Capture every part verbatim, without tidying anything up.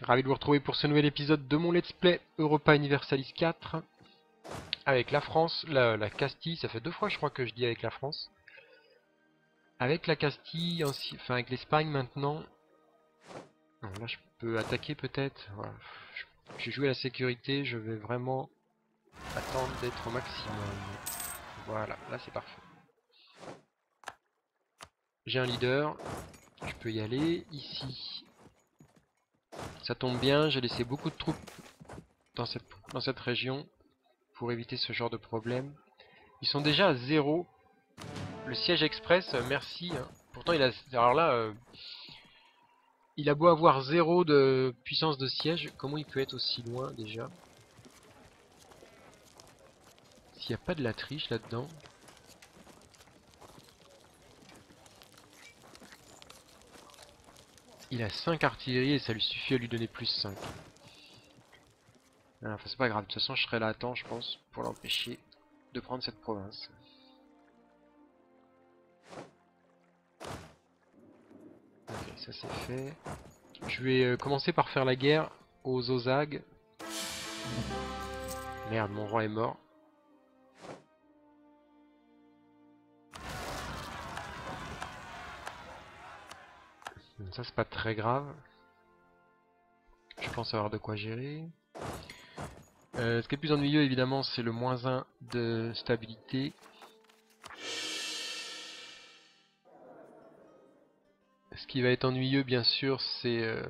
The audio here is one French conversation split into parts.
Ravi de vous retrouver pour ce nouvel épisode de mon Let's Play Europa Universalis quatre. Avec la France, la, la Castille, ça fait deux fois je crois que je dis avec la France. Avec la Castille, ainsi, enfin avec l'Espagne maintenant. Non, là je peux attaquer peut-être. Voilà. J'ai joué à la sécurité, je vais vraiment attendre d'être au maximum. Voilà, là c'est parfait. J'ai un leader, je peux y aller. Ici, ça tombe bien, j'ai laissé beaucoup de troupes dans cette, dans cette région pour éviter ce genre de problème. Ils sont déjà à zéro. Le siège express, euh, merci. Hein. Pourtant, il a. Alors là, euh, il a beau avoir zéro de puissance de siège, comment il peut être aussi loin déjà? S'il n'y a pas de la triche là-dedans. Il a cinq artilleries et ça lui suffit à lui donner plus cinq. Alors, enfin, c'est pas grave, de toute façon, je serai là à temps, je pense, pour l'empêcher de prendre cette province. Ok, ça c'est fait. Je vais euh, commencer par faire la guerre aux Ozags. Merde, mon roi est mort. Ça c'est pas très grave. Je pense avoir de quoi gérer. Euh, ce qui est plus ennuyeux évidemment c'est le moins un de stabilité. Ce qui va être ennuyeux bien sûr c'est euh,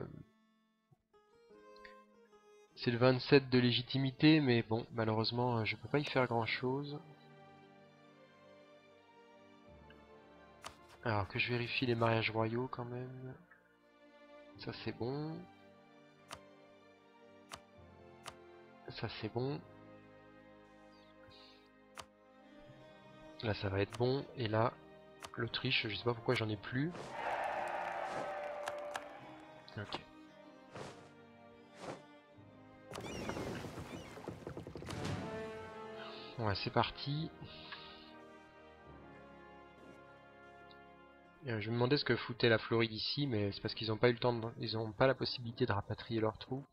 c'est le vingt-sept de légitimité, mais bon malheureusement je peux pas y faire grand chose. Alors que je vérifie les mariages royaux quand même. Ça c'est bon. Ça c'est bon. Là ça va être bon. Et là, l'Autriche, je sais pas pourquoi j'en ai plus. Ok. Ouais, c'est parti. Euh, je me demandais ce que foutait la Floride ici, mais c'est parce qu'ils n'ont pas eu le temps de... Ils n'ont pas la possibilité de rapatrier leurs troupes.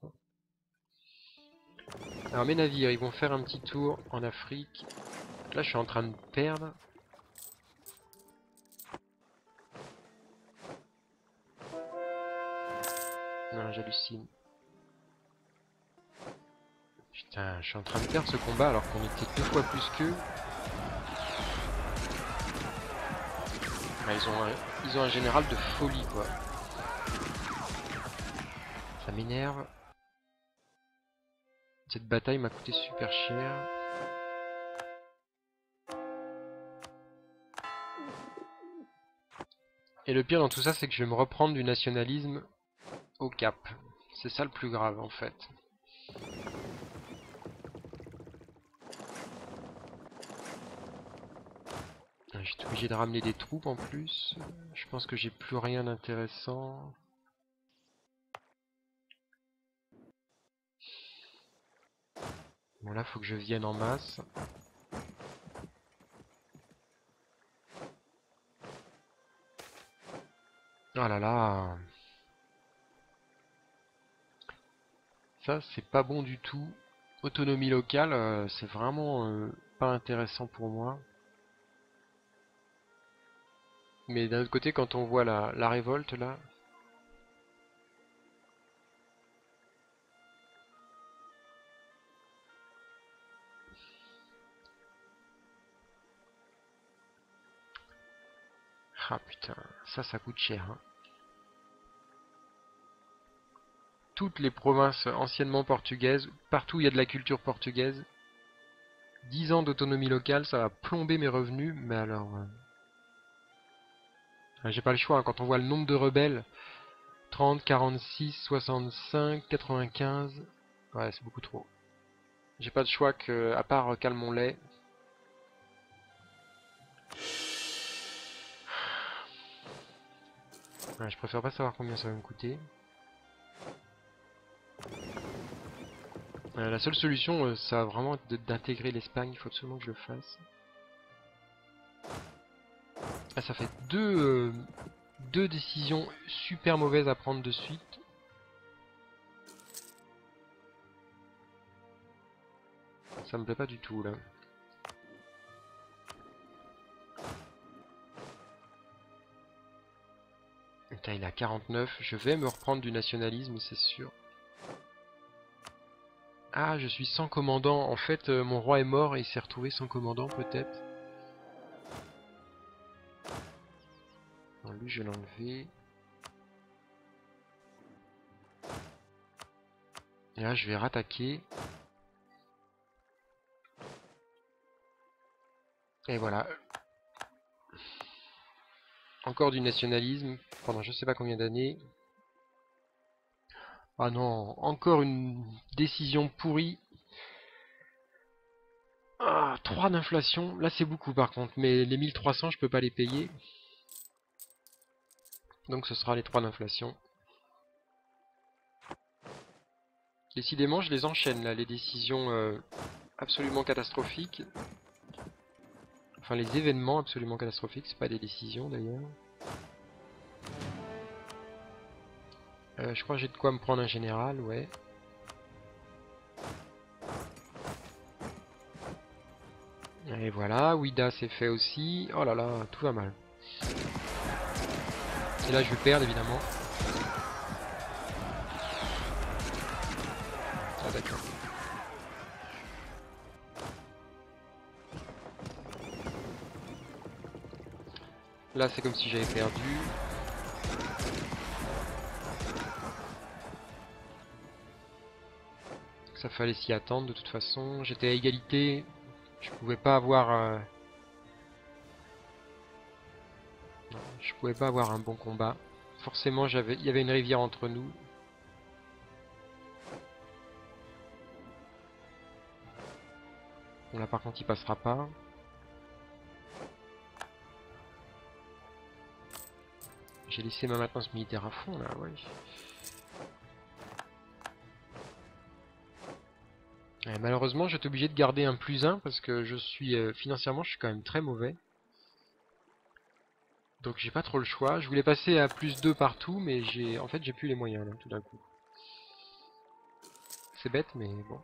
Alors mes navires, ils vont faire un petit tour en Afrique. Là, je suis en train de perdre. Non, j'hallucine. Putain, je suis en train de perdre ce combat alors qu'on était deux fois plus qu'eux. Ah, ils ont un... ils ont un général de folie, quoi. Ça m'énerve. Cette bataille m'a coûté super cher. Et le pire dans tout ça, c'est que je vais me reprendre du nationalisme au Cap. C'est ça le plus grave, en fait. J'étais obligé de ramener des troupes en plus. Je pense que j'ai plus rien d'intéressant. Bon là, faut que je vienne en masse. Oh là là. Ça, c'est pas bon du tout. Autonomie locale, euh, c'est vraiment euh, pas intéressant pour moi. Mais d'un autre côté, quand on voit la, la révolte là... Ah putain, ça, ça coûte cher. Hein. Toutes les provinces anciennement portugaises, partout où il y a de la culture portugaise, dix ans d'autonomie locale, ça va plomber mes revenus, mais alors... Euh, j'ai pas le choix, hein, quand on voit le nombre de rebelles, trente, quarante-six, soixante-cinq, quatre-vingt-quinze... Ouais, c'est beaucoup trop. J'ai pas de choix que, à part euh, calmons-les. Ouais, je préfère pas savoir combien ça va me coûter. Euh, la seule solution, euh, ça va vraiment être d'intégrer l'Espagne, il faut absolument que je le fasse. Ah, ça fait deux, euh, deux décisions super mauvaises à prendre de suite. Ça me plaît pas du tout là. Putain, il a quarante-neuf. Je vais me reprendre du nationalisme, c'est sûr. Ah, je suis sans commandant. En fait, euh, mon roi est mort et il s'est retrouvé sans commandant, peut-être. Non, lui, je vais l'enlever. Et là, je vais rattaquer. Et voilà. Encore du nationalisme pendant je sais pas combien d'années. Ah non, encore une décision pourrie. Ah, trois d'inflation. Là, c'est beaucoup par contre. Mais les mille trois cents, je peux pas les payer. Donc ce sera les trois d'inflation. Décidément, je les enchaîne là, les décisions euh, absolument catastrophiques. Enfin, les événements absolument catastrophiques, c'est pas des décisions d'ailleurs. Euh, je crois que j'ai de quoi me prendre un général, ouais. Et voilà, Ouida c'est fait aussi. Oh là là, tout va mal. Et là je vais perdre évidemment. Ah d'accord. Là c'est comme si j'avais perdu. Ça fallait s'y attendre de toute façon. J'étais à égalité. Je pouvais pas avoir... Euh... Non, je pouvais pas avoir un bon combat. Forcément j'avais, il y avait une rivière entre nous. Bon là par contre il passera pas. J'ai laissé ma maintenance militaire à fond là, ouais. Et malheureusement j'étais obligé de garder un plus un parce que je suis euh, financièrement je suis quand même très mauvais. Donc j'ai pas trop le choix. Je voulais passer à plus deux partout mais j'ai en fait j'ai plus les moyens là tout d'un coup. C'est bête mais bon.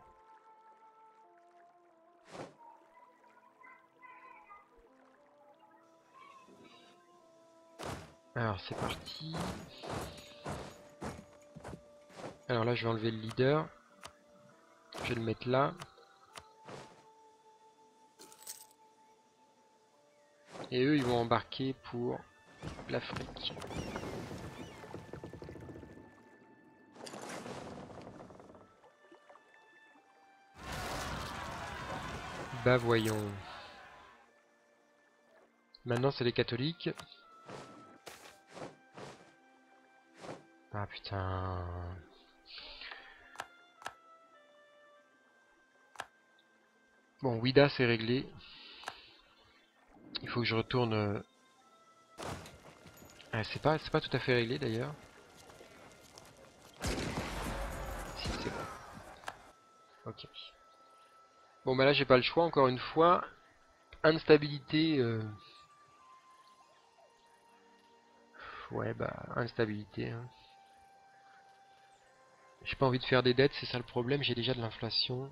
Alors c'est parti. Alors là je vais enlever le leader. Je vais le mettre là. Et eux ils vont embarquer pour l'Afrique. Bah voyons. Maintenant c'est les catholiques. Ah putain. Bon, Ouida c'est réglé. Il faut que je retourne... Euh... Ah, c'est pas, c'est pas tout à fait réglé d'ailleurs. Si, c'est bon. Ok. Bon bah là j'ai pas le choix encore une fois. Instabilité... Euh... Ouais bah, instabilité. Hein. J'ai pas envie de faire des dettes, c'est ça le problème, j'ai déjà de l'inflation.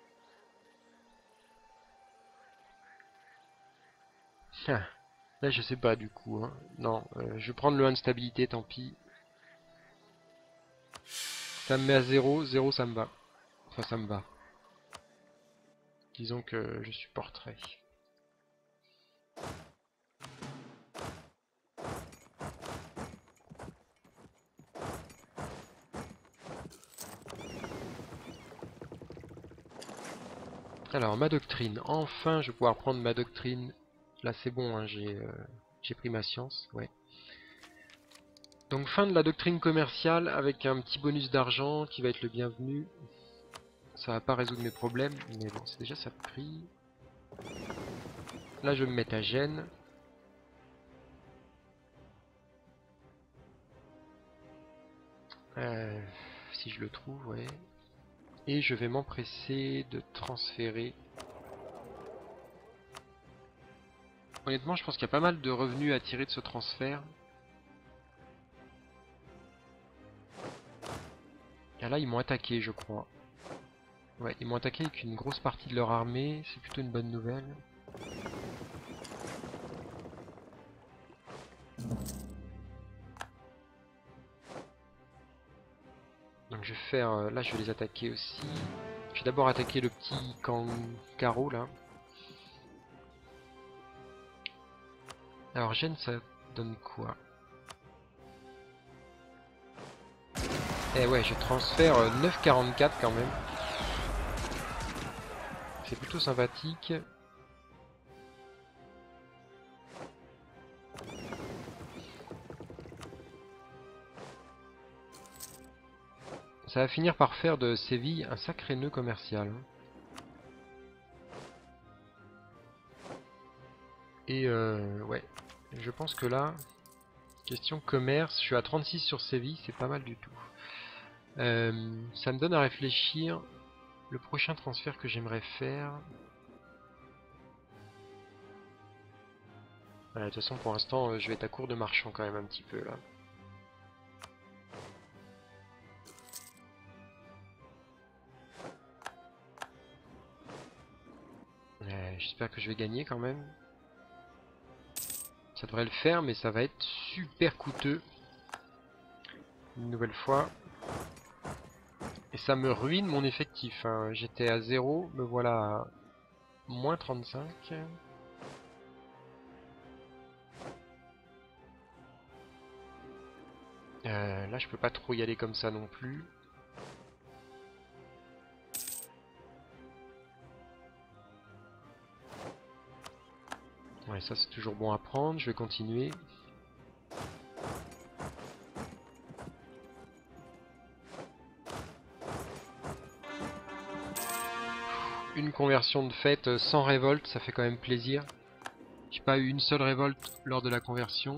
Ah, là je sais pas du coup. Hein. Non, euh, je vais prendre le instabilité, tant pis. Ça me met à zéro, zéro ça me va. Enfin ça me va. Disons que je supporterai. Alors ma doctrine, enfin je vais pouvoir prendre ma doctrine. Là c'est bon, hein, j'ai euh, j'ai pris ma science, ouais. Donc fin de la doctrine commerciale avec un petit bonus d'argent qui va être le bienvenu. Ça va pas résoudre mes problèmes, mais bon c'est déjà ça de prix. Là je vais me mettre à Gênes. Euh, si je le trouve, ouais. Et je vais m'empresser de transférer. Honnêtement je pense qu'il y a pas mal de revenus à tirer de ce transfert. Et là ils m'ont attaqué je crois. Ouais, ils m'ont attaqué avec une grosse partie de leur armée, c'est plutôt une bonne nouvelle. Donc je vais faire... Euh, là je vais les attaquer aussi. Je vais d'abord attaquer le petit camp carreau là. Alors Gênes ça donne quoi? Eh ouais, je transfère euh, neuf virgule quarante-quatre quand même. C'est plutôt sympathique. Ça va finir par faire de Séville un sacré nœud commercial. Et euh, ouais, je pense que là, question commerce, je suis à trente-six sur Séville, c'est pas mal du tout. Euh, ça me donne à réfléchir le prochain transfert que j'aimerais faire. Voilà, de toute façon, pour l'instant, euh, je vais être à court de marchands quand même un petit peu là. Euh, J'espère que je vais gagner quand même. Ça devrait le faire, mais ça va être super coûteux. Une nouvelle fois. Et ça me ruine mon effectif. Hein. J'étais à zéro, me voilà à moins trente-cinq. Euh, là, je peux pas trop y aller comme ça non plus. Ouais, ça c'est toujours bon à prendre. Je vais continuer. Une conversion de fait sans révolte, ça fait quand même plaisir. J'ai pas eu une seule révolte lors de la conversion.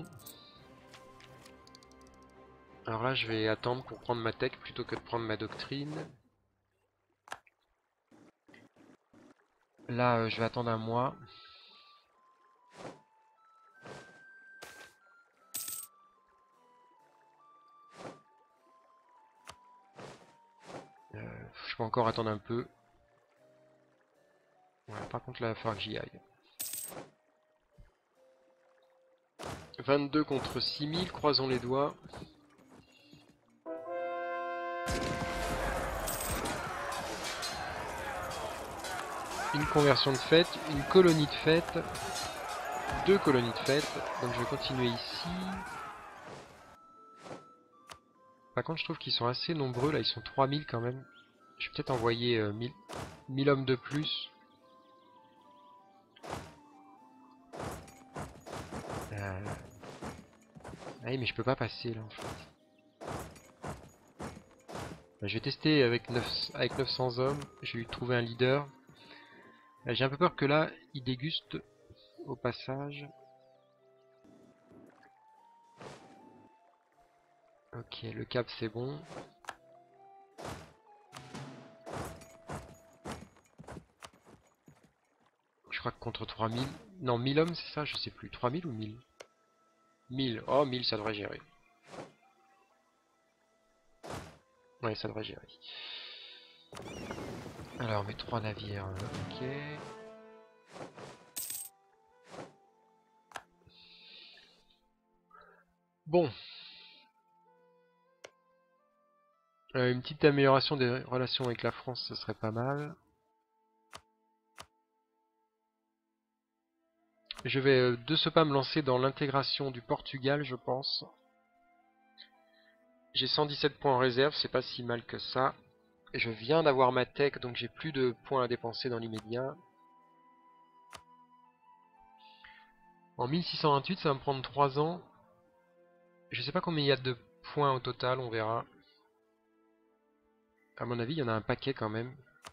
Alors là, je vais attendre pour prendre ma tech plutôt que de prendre ma doctrine. Là, euh, je vais attendre un mois. Euh, je peux encore attendre un peu. Ouais, par contre, là, il va falloir que j'y aille. vingt-deux contre six mille, croisons les doigts. Une conversion de fête, une colonie de fête, deux colonies de fête. Donc je vais continuer ici. Par contre, je trouve qu'ils sont assez nombreux. Là, ils sont trois mille quand même. Je vais peut-être envoyer euh, mille, mille hommes de plus. Euh... Ah oui, mais je peux pas passer là en fait. Bah, je vais tester avec, neuf, avec neuf cents hommes. Je vais trouver un leader. Euh, J'ai un peu peur que là, il déguste au passage. Ok, le cap c'est bon. Je crois que contre trois mille... Non, mille hommes c'est ça, je sais plus. trois mille ou mille? mille. Oh, mille ça devrait gérer. Ouais, ça devrait gérer. Alors, mes trois navires, ok. Bon. Euh, une petite amélioration des relations avec la France, ce serait pas mal. Je vais euh, de ce pas me lancer dans l'intégration du Portugal, je pense. J'ai cent dix-sept points en réserve, c'est pas si mal que ça. Je viens d'avoir ma tech, donc j'ai plus de points à dépenser dans l'immédiat. En mille six cent vingt-huit, ça va me prendre trois ans. Je sais pas combien il y a de points au total, on verra. À mon avis, il y en a un paquet quand même.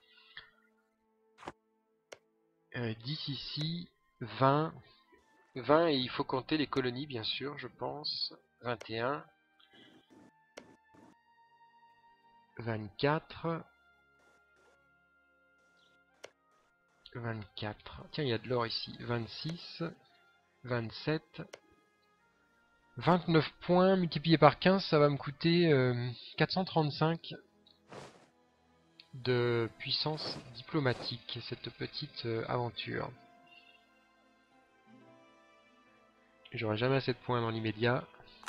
Euh, dix ici, vingt. vingt et il faut compter les colonies, bien sûr, je pense. vingt et un. vingt-quatre. vingt-quatre. Tiens, il y a de l'or ici. vingt-six. vingt-sept. vingt-neuf points multiplié par quinze, ça va me coûter euh, quatre cent trente-cinq. de puissance diplomatique, cette petite euh, aventure. J'aurai jamais assez de points dans l'immédiat.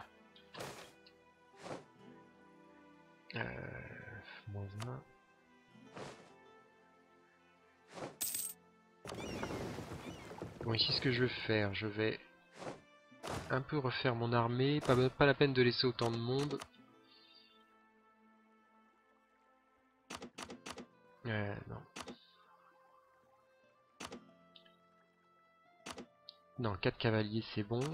Euh, moins un. Bon, ici ce que je vais faire, je vais un peu refaire mon armée, pas, pas la peine de laisser autant de monde. Euh, non. Non, quatre cavaliers c'est bon.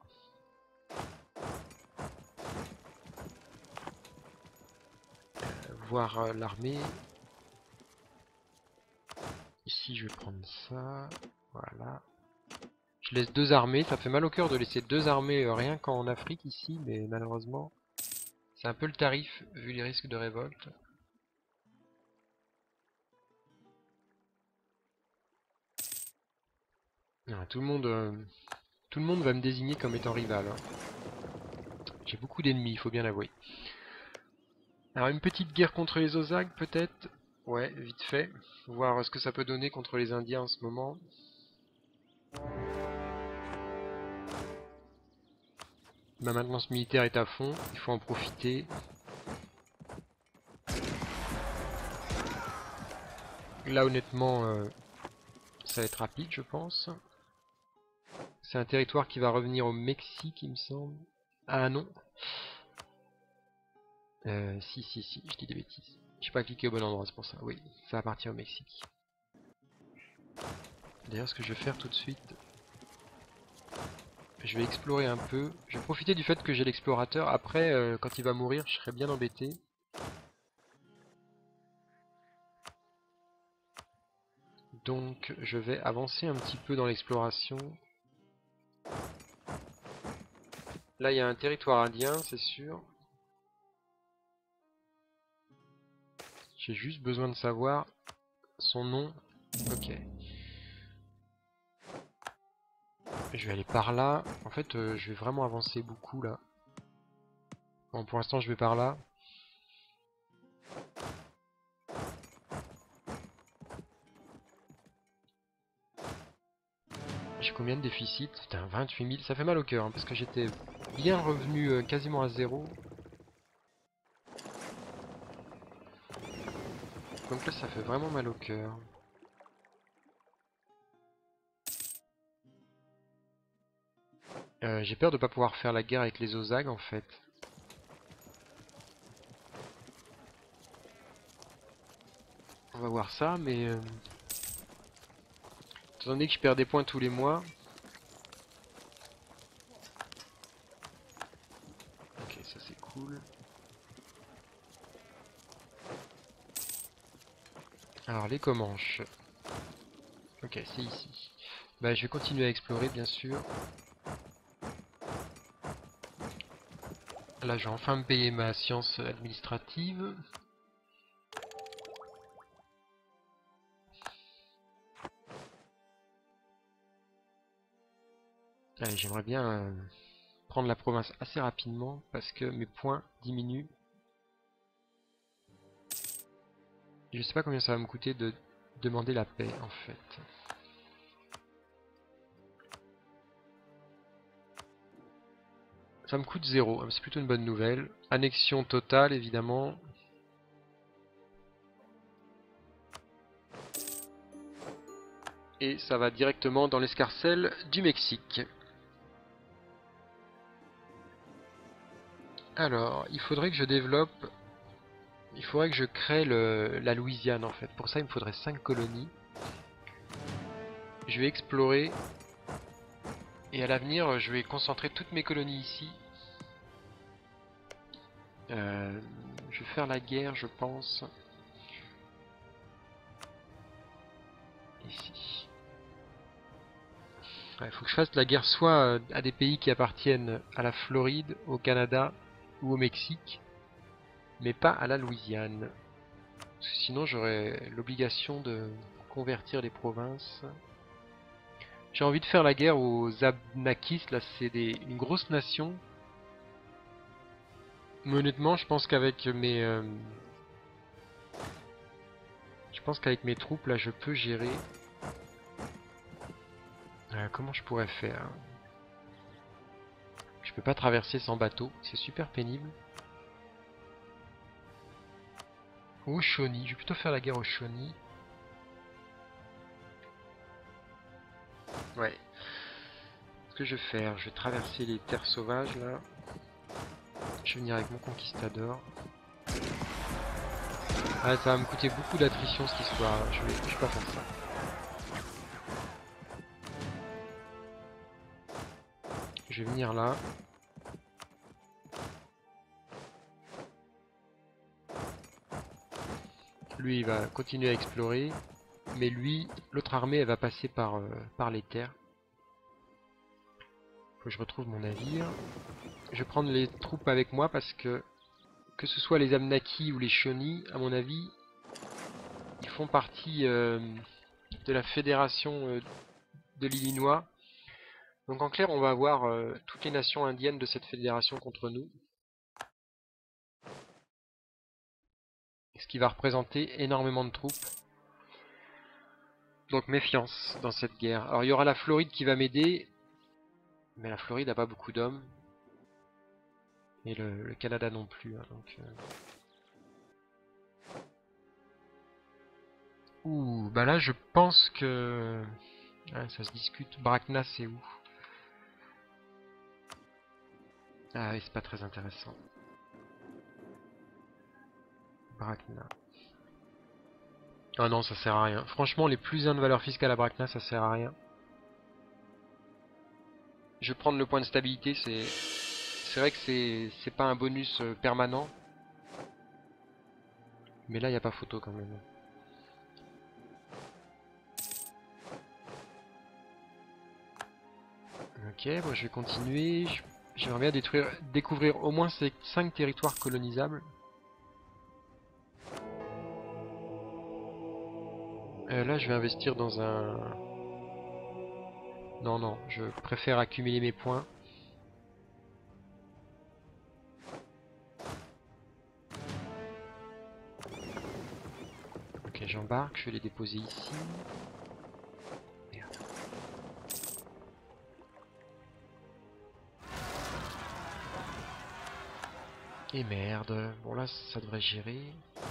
Euh, voir euh, l'armée. Ici je vais prendre ça. Voilà. Je laisse deux armées, ça fait mal au cœur de laisser deux armées euh, rien qu'en Afrique ici, mais malheureusement c'est un peu le tarif vu les risques de révolte. Ah, tout le monde, euh, tout le monde va me désigner comme étant rival. Hein. J'ai beaucoup d'ennemis, il faut bien l'avouer. Alors une petite guerre contre les Osags peut-être. Ouais, vite fait. Voir ce que ça peut donner contre les Indiens en ce moment. Ma maintenance militaire est à fond, il faut en profiter. Là honnêtement, euh, ça va être rapide je pense. C'est un territoire qui va revenir au Mexique il me semble. Ah non. Euh, si si si, je dis des bêtises. J'ai pas cliqué au bon endroit, c'est pour ça. Oui, ça appartient au Mexique. D'ailleurs ce que je vais faire tout de suite, je vais explorer un peu. Je vais profiter du fait que j'ai l'explorateur. Après, euh, quand il va mourir, je serai bien embêté. Donc je vais avancer un petit peu dans l'exploration. Là il y a un territoire indien, c'est sûr. J'ai juste besoin de savoir son nom. Ok. Je vais aller par là. En fait, euh, je vais vraiment avancer beaucoup là. Bon, pour l'instant, je vais par là. J'ai combien de déficit? Putain, vingt-huit mille. Ça fait mal au cœur, hein, parce que j'étais bien revenu euh, quasiment à zéro. Donc là, ça fait vraiment mal au cœur. Euh, j'ai peur de pas pouvoir faire la guerre avec les Osags, en fait. On va voir ça, mais... Euh... étant donné que je perds des points tous les mois... Ok, ça c'est cool. Alors, les Comanches. Ok, c'est ici. Bah, je vais continuer à explorer, bien sûr. Là, je vais enfin me payer ma science administrative. Allez, j'aimerais bien euh, prendre la province assez rapidement parce que mes points diminuent. Je sais pas combien ça va me coûter de demander la paix en fait. Ça me coûte zéro, c'est plutôt une bonne nouvelle. Annexion totale évidemment. Et ça va directement dans l'escarcelle du Mexique. Alors, il faudrait que je développe... Il faudrait que je crée le, la Louisiane en fait. Pour ça, il me faudrait cinq colonies. Je vais explorer. Et à l'avenir, je vais concentrer toutes mes colonies ici. Euh, je vais faire la guerre, je pense. Ici. Il faut que je fasse la guerre soit à des pays qui appartiennent à la Floride, au Canada ou au Mexique, mais pas à la Louisiane. Parce que sinon j'aurais l'obligation de convertir les provinces. J'ai envie de faire la guerre aux Abnakis, là c'est des, une grosse nation. Mais honnêtement je pense qu'avec mes... Euh, Je pense qu'avec mes troupes là je peux gérer. Euh, comment je pourrais faire? Je peux pas traverser sans bateau, c'est super pénible. Ou aux Shawnee, je vais plutôt faire la guerre aux Shawnee. Ouais. Ce que je vais faire, je vais traverser les terres sauvages là. Je vais venir avec mon conquistador. Ah, ça va me coûter beaucoup d'attrition cette histoire, je vais, je vais pas faire ça. Je vais venir là. Lui il va continuer à explorer. Mais lui, l'autre armée elle va passer par, euh, par les terres. Faut que je retrouve mon navire. Je vais prendre les troupes avec moi parce que que ce soit les Abenaki ou les Shawnee, à mon avis, ils font partie euh, de la fédération euh, de l'Illinois. Donc en clair, on va avoir euh, toutes les nations indiennes de cette fédération contre nous. Ce qui va représenter énormément de troupes. Donc méfiance dans cette guerre. Alors il y aura la Floride qui va m'aider. Mais la Floride n'a pas beaucoup d'hommes. Et le, le Canada non plus. Hein, donc, euh... Ouh, bah là je pense que... Ah, ça se discute. Brakna c'est où? Ah oui, c'est pas très intéressant. Brakna. Ah non, ça sert à rien. Franchement, les plus un de valeur fiscale à Brakna, ça sert à rien. Je vais prendre le point de stabilité, c'est... C'est vrai que c'est c'est pas un bonus euh, permanent. Mais là, il n'y a pas photo quand même. Ok, bon, je vais continuer. J'aimerais bien détruire, découvrir au moins ces cinq territoires colonisables. Euh, là, je vais investir dans un... Non, non, je préfère accumuler mes points. Ok, j'embarque, je vais les déposer ici. Merde. Et merde. Bon là, ça devrait gérer.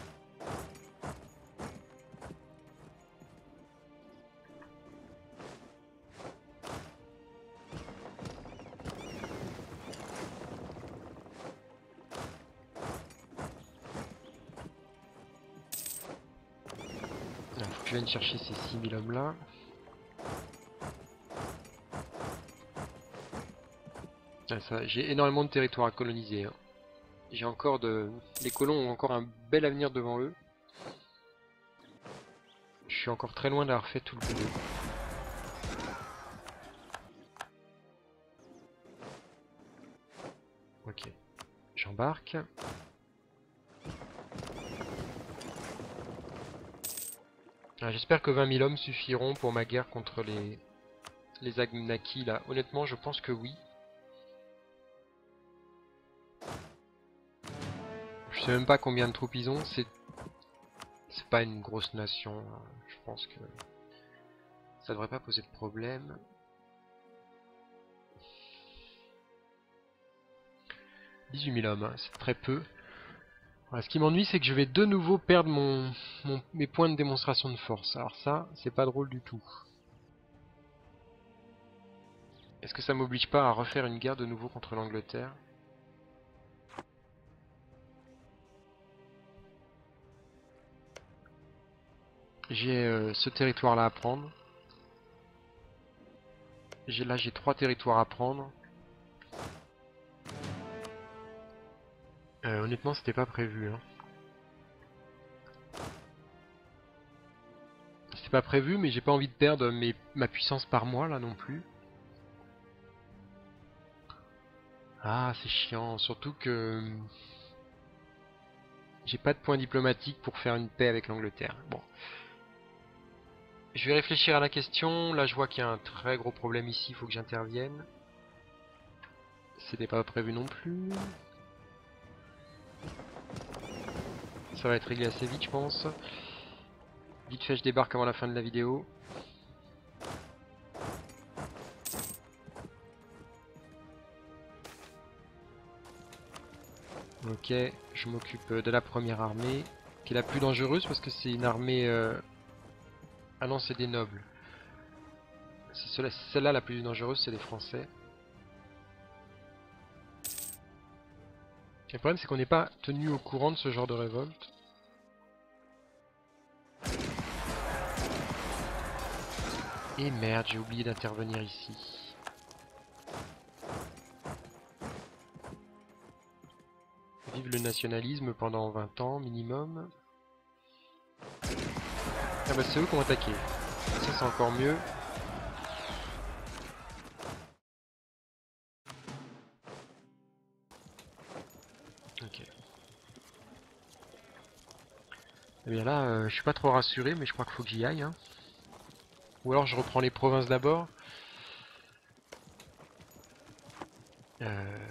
Il faut que je vienne chercher ces six mille hommes là. Ah, j'ai énormément de territoires à coloniser. Hein. J'ai encore de... Les colons ont encore un bel avenir devant eux. Je suis encore très loin d'avoir fait tout le boulot. Ok. J'embarque. Ah, j'espère que vingt mille hommes suffiront pour ma guerre contre les... Les Abenaki là. Honnêtement, je pense que oui. Je sais même pas combien de troupes ils ont. C'est... C'est pas une grosse nation. Je pense que... Ça devrait pas poser de problème. dix-huit mille hommes, hein, c'est très peu. Voilà, ce qui m'ennuie, c'est que je vais de nouveau perdre mon, mon, mes points de démonstration de force. Alors ça, c'est pas drôle du tout. Est-ce que ça m'oblige pas à refaire une guerre de nouveau contre l'Angleterre? J'ai euh, ce territoire-là à prendre. J'ai là, j'ai trois territoires à prendre. Euh, honnêtement, c'était pas prévu. Hein. C'était pas prévu, mais j'ai pas envie de perdre mes, ma puissance par mois là non plus. Ah, c'est chiant. Surtout que j'ai pas de point diplomatique pour faire une paix avec l'Angleterre. Bon. Je vais réfléchir à la question. Là, je vois qu'il y a un très gros problème ici. Il faut que j'intervienne. C'était pas prévu non plus. Ça va être réglé assez vite, je pense. Vite fait, je débarque avant la fin de la vidéo. Ok, je m'occupe de la première armée, qui est la plus dangereuse parce que c'est une armée... Euh... Ah non, c'est des nobles. C'est celle-là la plus dangereuse, c'est les Français. Le problème, c'est qu'on n'est pas tenu au courant de ce genre de révolte. Et merde, j'ai oublié d'intervenir ici. Vive le nationalisme pendant vingt ans minimum. Ah bah c'est eux qui ont attaqué. Ça c'est encore mieux. Ok. Et bien là, euh, je suis pas trop rassuré, mais je crois qu'il faut que j'y aille. Hein. Ou alors je reprends les provinces d'abord. Euh...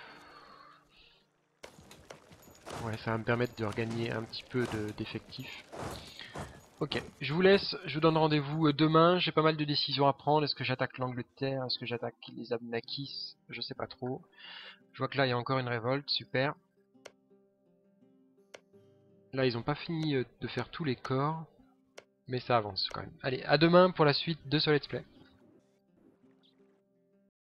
Ouais, ça va me permettre de regagner un petit peu d'effectifs. Ok, je vous laisse, je vous donne rendez-vous demain, j'ai pas mal de décisions à prendre. Est-ce que j'attaque l'Angleterre? Est-ce que j'attaque les Abnakis? Je sais pas trop. Je vois que là il y a encore une révolte, super. Là ils ont pas fini de faire tous les corps, mais ça avance quand même. Allez, à demain pour la suite de ce Let's Play.